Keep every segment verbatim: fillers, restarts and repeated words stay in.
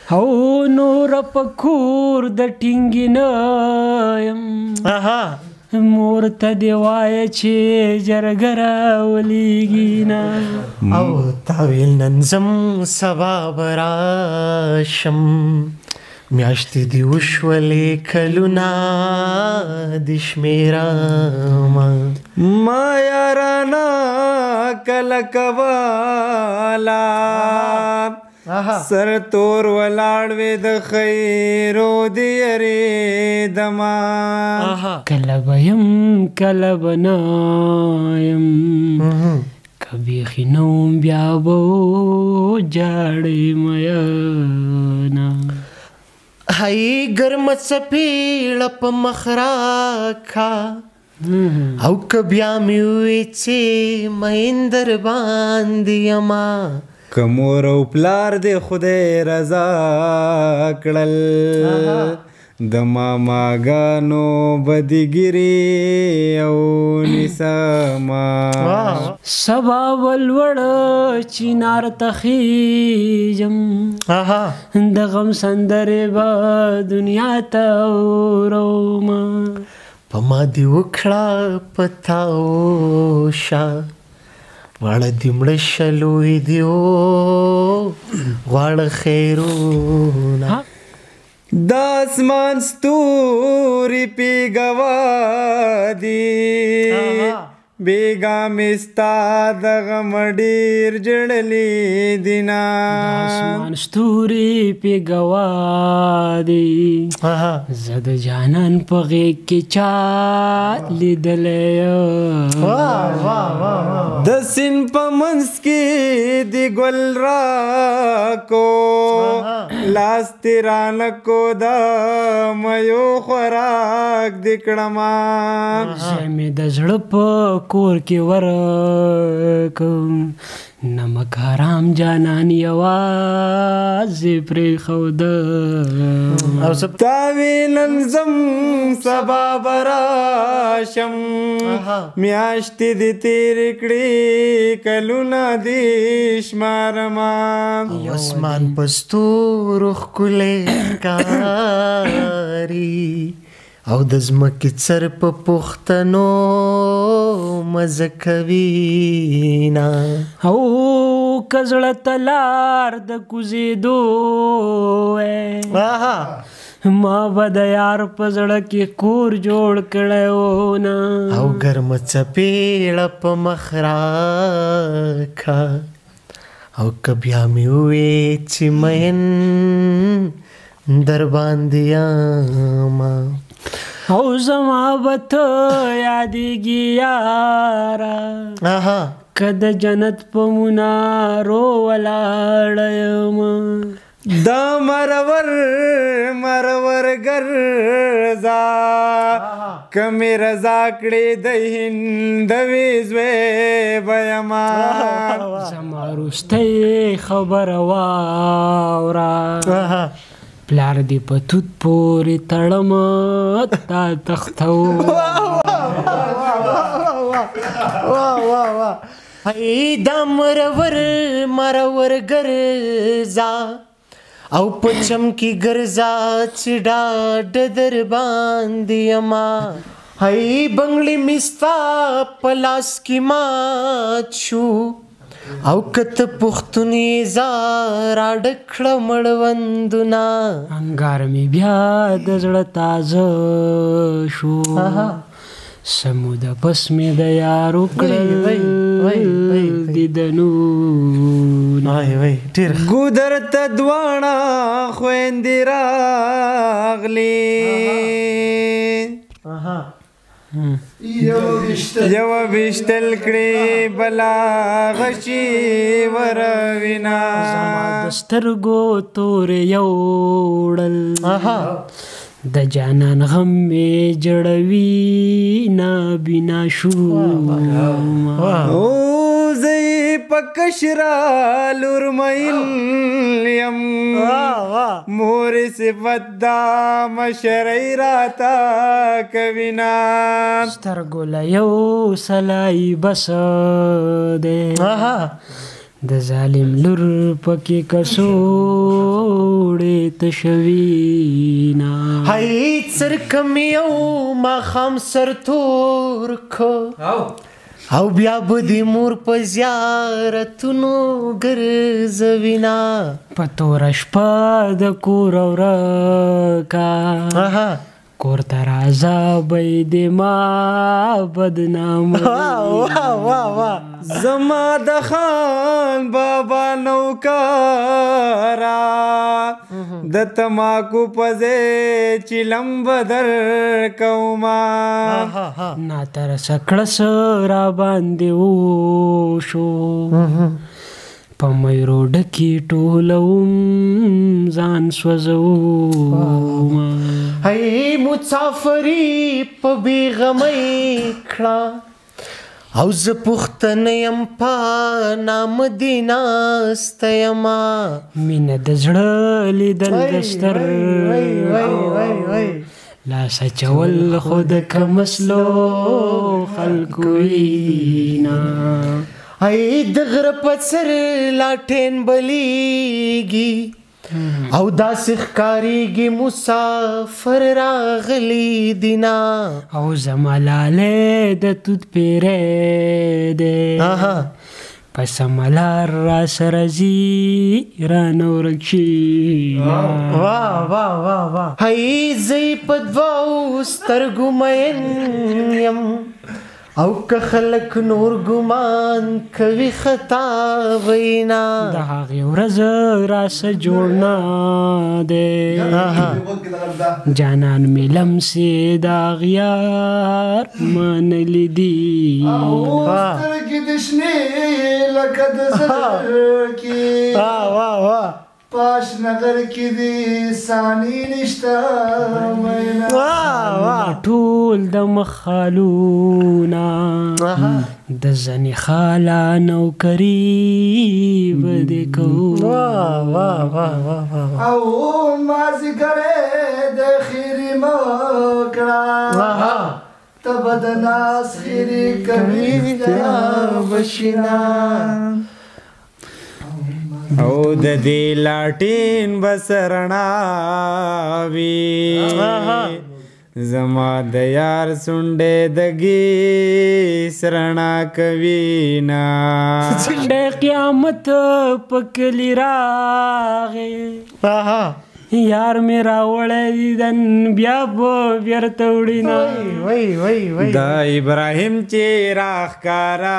او نور په کور د ټینګې نه یم مور ته دې وایه چې جرګه راولېږي نه او تا ویل نن ځم سبا به راشم میاشتې دې وشولې کلونه دې شمېرمه ما یارانه کله کوله سر تور ولاړ وې د خیرو دې یارېدمه کله به یم کله به نه یم که بیخي نه وم بیا به وجاړې میینه هی ګرمه څپېړه په مخ راکه او که بیا مې ووې چې مین در باندې یمه که مور او پلار دې خدای رضا کړل د ماماګانو بدګري او نسما سبا ولوړ چینار ته خیږم د غم سندرې به دنیا ته ورومه په ما دې وکړه پتا اوشه واړه دې مړه شلوی دیو غواړه خیرونه د اسمان ستوري پې ګوا دي بیګا مې ستا د غم ډېر ژړلي دي نه اسمان ستوري پې ګوا دي زه د جانان په غېږ کې چا لیدلی د سیند په منځ کې د ګل راکو لاس دې رانکو د میو خوراک دې کړمه زه مې د زړه په کور کې ورکم نمک حرام جانان یوازې پرېښودم تا وی نن ځم سبا به راشم میاشتې دې تېرې کړې کلونه دې شمارمه اسمان په ستورو ښکلی ښکاري او د ځمکې څر په پوښتنو مزه کوي نه او که زړه ته لار د کوزېدو ما به د یار په زړه کې کور جوړ کړی و نه او ګرمه څپېړه په مخ راکه او که بیا مې ووې چې مین در باندې یمه او زما به ته یادېږي یاره که د جنت په منارو ولاړه یم دا مرور مرور ګرځه که مې رضا کړې د هندوې زوی به یمه زما وروستۍ خبره واوره پلار دې په توت پورې تړمه تا تختو هی دا مرور مرور ګرځه او په چمکي ګرځه چې ډاډ در باندې یمه هی بنګړې مې ستا په لاس کې مات شو او کته پښتوني زار ډکړه مړوندونه انګار مې بیا د زړه تازه شو سمود پس مې د یار وکړل دیدنونه ګودر ته دواړه خویندې راغلې یوه ویشتل کړې بله غشي وروینه زما د سترګو تورې یوړل د جانان غم مې جړوي نابینا شوم او زه په کشره لور میل یم مور صفت دا مشرۍ راته کوینه سترګو له یو سلای بس دی د ظالم لور پکې کڅوړې پورته شوینا هی څرکم یو ماښام سرتور کو او بیا به د مور په زیارتونو ګرځوینا په توره شپه د کور ورکا کور ته راځه بی د ما بدنام زما د خان بابا نوکارا د تماکو پځې چلم بدر کوما نا تر سکړس را باندې وشو په مېرو ډکي ټولوم ځان سوځوم هی مسافري په بېغمۍ کړه او زه پوښتنه یم په نام دې ناسته یمه مینه د زړه لیدل د سترګو لاس اچول خو د کمسلو خلکو وینا ای د غره په سر لاټین بلیږي او داسې ښکارېږي مسافر راغلی دینا او زما لالی د توت پیری دی په سمه لار را سره ځي رانه ورک شي هی زه یې په دوو سترګو مین یم او که خلک نور ګمان کوي خطا وینا د هغې ورځ راسه جوړ نه دی جانان مې لمسې د اغیار منلی دي سترګې د شنې لکه د زړه کې پاش نظر کې دې ثاني نشته مینا ټول د مخالونه د زنې خاله نوکري به دې کوو او مازدیګرې د خیرې مه کړه ته به د ناز خیرې کوي بشینا او د دې لاټین بس رڼا وي زما د یار سونډې د ګیس رڼا کوي نا د قیامت په کلي راغې یار مې راوړی دیدن بیا به بیرته وړي د ابراهیم چې راښکاره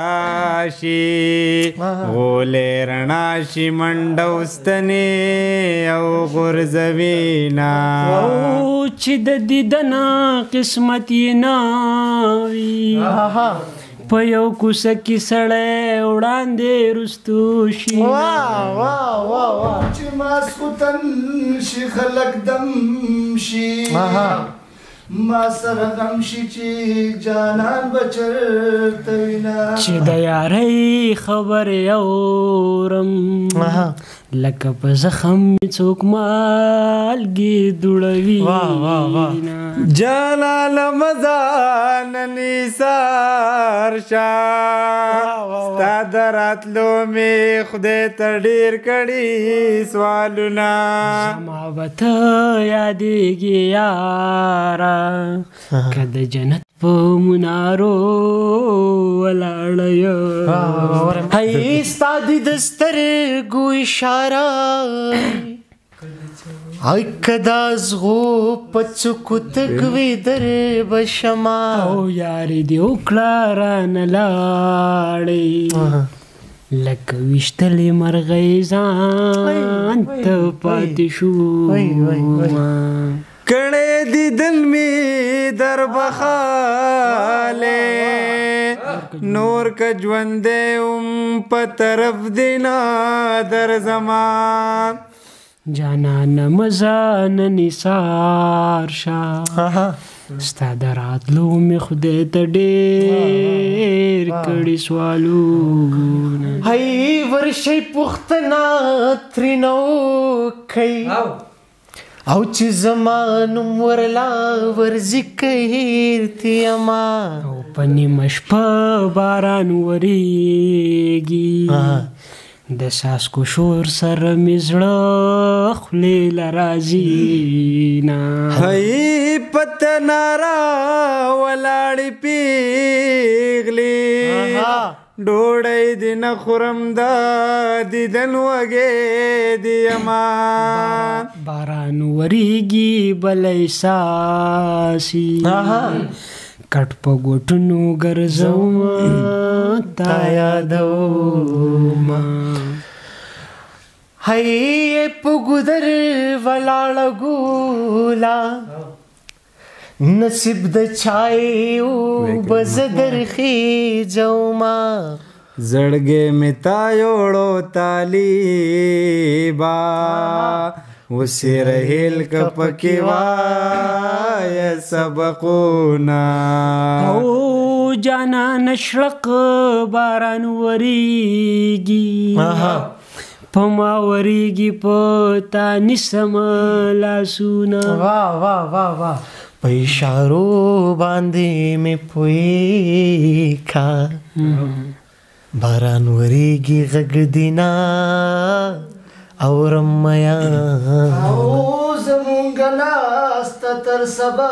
شي غولې رڼا شي منډه وستنې او غورځوي نا او چې د دیدنه قسمت یې نه وي په یو کوڅه کې سړی وړاندې رستو شي چې ماسخوتن شي خلک دم شي ما سره غم شي چې جانان به چرته وینا چې د یارۍ خبرې اورم لکه په زخم مې څوک مالګې دوړوي جلاله مزان نثار شاه ستا د راتلو مې خدای ته ډېر کړي سوالونه زما به ته یادېږي یاره که د جنت په منارو ولاړه یم هی ستا د سترګو اشاره ای که دا زغو په څوکو تږوي در به شمه او یارې دې وکړه رانه لاړې لکه ویشتلې مرغۍ ځان ته پاتې شو کړې دیدن مې در بخاله نور که ژوندی ام په طرف دینا در زمان جانانه مزه نن نثار شه ستا د راتلو مې خدای ته ډېر کړي سوالونه هی ورشئ پوښتنه ترېنه وکئ او چې زما نوم ورلا ورځي هېرتې یمه او په نیمه شپه باران ورېږي د ساسکو شور سره مې زړه خولې له راځي نه هی پتنارا ولاړې پیغلې ډوډۍ دې نه خورم د دیدن وږې دې یما باران وریږي بلی ساسي کټ په ګوټونو ګرځوم تا یادوم هی په ګودر ولاړه ګولا نصیب د چای او بزدر خېجوما زړګې مې تا یوړو طالبا وسې رهیل که پکې وایه سبقونه او جانا نشرق باران وریږي په ما وریږي په تا نیسم لاسونه واه واه واه واه په اشارو باندې مې پوهې کا باران وریږي غږ دینا اورم میا او زمونږ ناسته تر سبا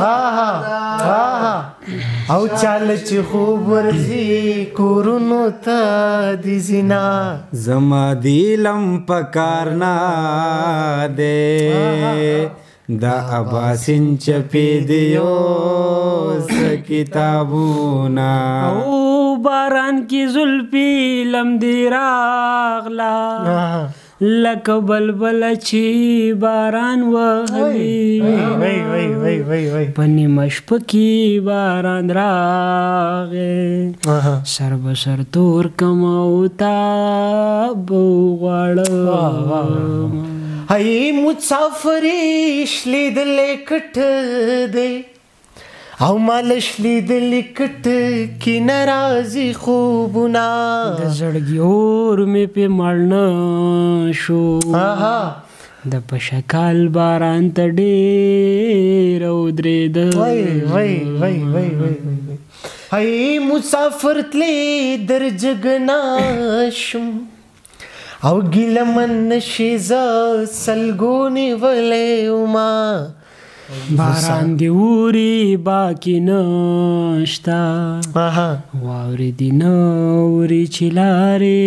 او چال چې خوب ورځي کورونو ته دي زینا زما دیلم پکار نه دی دا اباسین چپی دیو س کتابونه او باران کی زلفی لمدی راغلا لکه بلبل چې باران وهلی وای وای وای وای وای په نیمه شپه کې باران راغی سر به سر تور کم او تا به وغواړم هی مسافرې شلیدلې کټ دی او مالش لیدلې کټ کې ناراضي خوبونه د زړګي اور مې پې مړ نه شو د په شکال باران ته ډېر ودرېده وای وای وای وای وای هی مسافر تلې در جګنا شم او ګیلمن شي ز سلګونی ولې وما باران دی اوري باقی نشتا واوري دی نوري چې لارې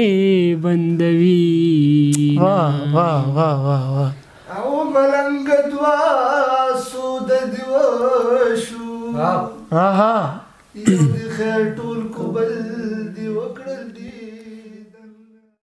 بندوي واه واه واه واه واه او ملنګ دوا سود دی وشو آها یو د خیر ټول کو بل